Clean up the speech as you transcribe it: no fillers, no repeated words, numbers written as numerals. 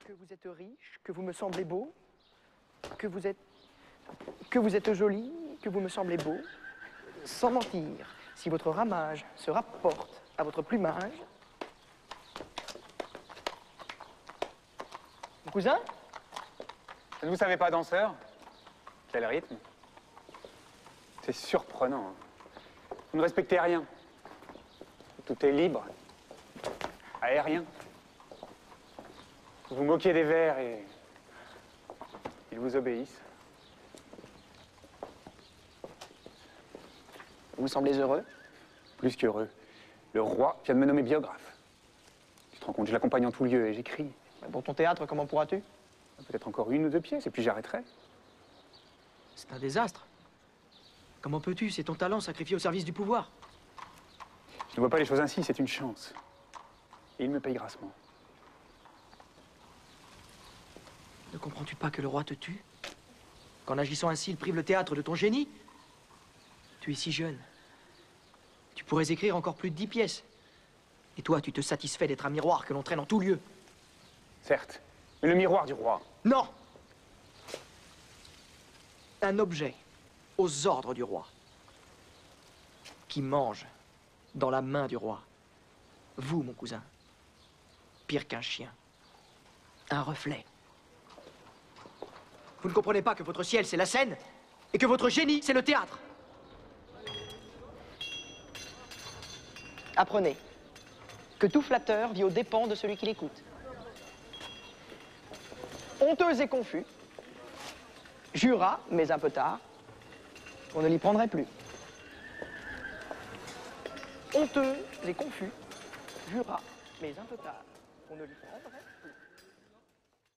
que vous êtes riche, que vous me semblez beau, que vous êtes joli, que vous me semblez beau, sans mentir, si votre ramage se rapporte à votre plumage. Mon cousin? Ne vous savez pas danseur? Quel rythme? C'est surprenant. Hein. Vous ne respectez rien. Tout est libre, aérien. Vous vous moquez des vers et ils vous obéissent. Vous semblez heureux? Plus qu'heureux. Le roi vient de me nommer biographe. Tu te rends compte, je l'accompagne en tout lieu et j'écris. Pour ton théâtre, comment pourras-tu? Peut-être encore 1 ou 2 pièces et puis j'arrêterai. C'est un désastre. Comment peux-tu? C'est ton talent sacrifié au service du pouvoir. Je ne vois pas les choses ainsi, c'est une chance. Et il me paye grassement. Ne comprends-tu pas que le roi te tue? Qu'en agissant ainsi, il prive le théâtre de ton génie? Tu es si jeune. Tu pourrais écrire encore plus de 10 pièces. Et toi, tu te satisfais d'être un miroir que l'on traîne en tout lieu. Certes, mais le miroir du roi. Non! Un objet aux ordres du roi, qui mange dans la main du roi. Vous, mon cousin, pire qu'un chien, un reflet. Vous ne comprenez pas que votre ciel, c'est la scène, et que votre génie, c'est le théâtre. Apprenez que tout flatteur vit aux dépens de celui qui l'écoute. Honteux et confus, jura, mais un peu tard, qu'on ne l'y prendrait plus. Honteux et confus, jura, mais un peu tard, qu'on ne l'y prendrait